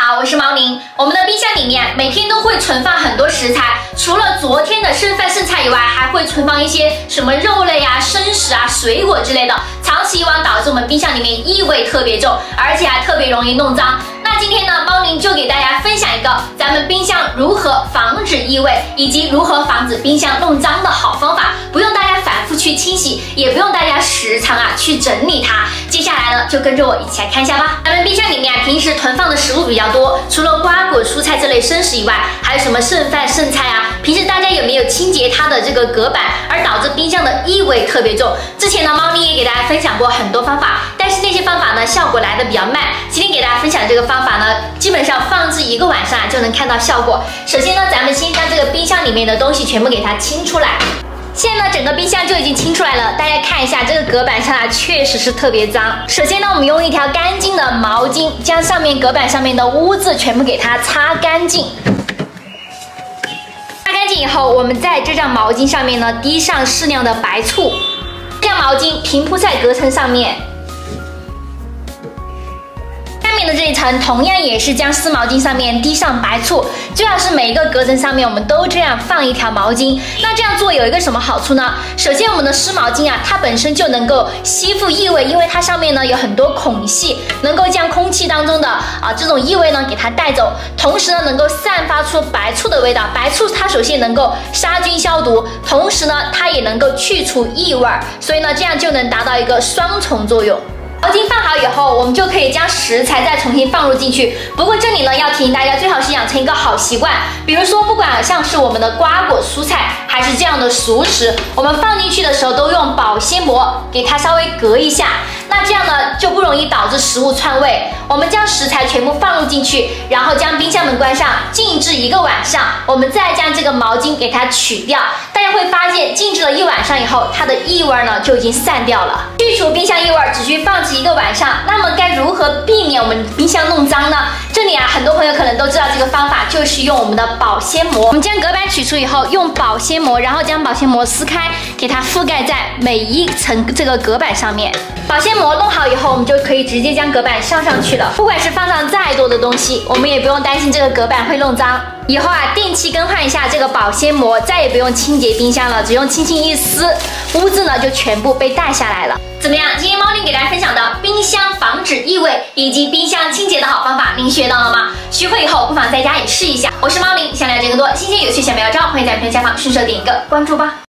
好，我是毛宁。我们的冰箱里面每天都会存放很多食材，除了昨天的剩饭剩菜以外，还会存放一些什么肉类啊、生食啊、水果之类的。长此以往，导致我们冰箱里面异味特别重，而且还特别容易弄脏。那今天呢，猫宁就给大家分享一个咱们冰箱如何防止异味，以及如何防止冰箱弄脏的好方法，不用大家反复去清洗，也不用大家时常去整理它。接下来呢，就跟着我一起来看一下吧。咱们冰箱里面平时囤放的食物比较多，除了瓜果蔬菜这类生食以外，还有什么剩饭剩菜啊？平时大家有没有清洁它的这个隔板，而导致冰箱的异味特别重？之前呢，猫宁也给大家分享过很多方法，但是那些方法呢，效果来的比较慢。今天给大家分享的这个方法呢，基本上放置1个晚上就能看到效果。首先呢，咱们先将这个冰箱里面的东西全部给它清出来。现在呢，整个冰箱就已经清出来了，大家看一下这个隔板上确实是特别脏。首先呢，我们用一条干净的毛巾将上面隔板上面的污渍全部给它擦干净。擦干净以后，我们在这张毛巾上面呢滴上适量的白醋，将毛巾平铺在隔层上面。下面的这一层同样也是将湿毛巾上面滴上白醋，最好是每一个隔层上面我们都这样放一条毛巾。那这样做有一个什么好处呢？首先我们的湿毛巾它本身就能够吸附异味，因为它上面呢有很多孔隙，能够将空气当中的这种异味呢给它带走，同时呢能够散发出白醋的味道。白醋它首先能够杀菌消毒，同时呢它也能够去除异味，所以呢这样就能达到一个双重作用。毛巾放好以后，我们就可以将食材再重新放入进去。不过这里呢要提醒大家，最好是养成一个好习惯，比如说不管像是我们的瓜果蔬菜，还是这样的熟食，我们放进去的时候都用保鲜膜给它稍微隔一下。那这样呢就不容易导致食物串味。我们将食材全部放入进去，然后将冰箱门关上，静置1个晚上。我们再将这个毛巾给它取掉，大家会发现静置了1晚上以后，它的异味呢就已经散掉了。去除冰箱异味只需放置1个晚上。那么该如何避免我们冰箱弄脏呢？这里很多朋友可能都知道这个方法，就是用我们的保鲜膜。我们将隔板取出以后，用保鲜膜，然后将保鲜膜撕开，给它覆盖在每一层这个隔板上面。保鲜膜弄好以后，我们就可以直接将隔板上去了。不管是放上再多的东西，我们也不用担心这个隔板会弄脏。以后定期更换一下这个保鲜膜，再也不用清洁冰箱了，只用轻轻一撕，污渍呢就全部被带下来了。怎么样？今天猫宁给大家分享的冰箱防止异味以及冰箱清洁的好方法，您学到了吗？学会以后不妨在家也试一下。我是猫宁，想了解更多新鲜有趣小妙招，欢迎在评论下方顺手点一个关注吧。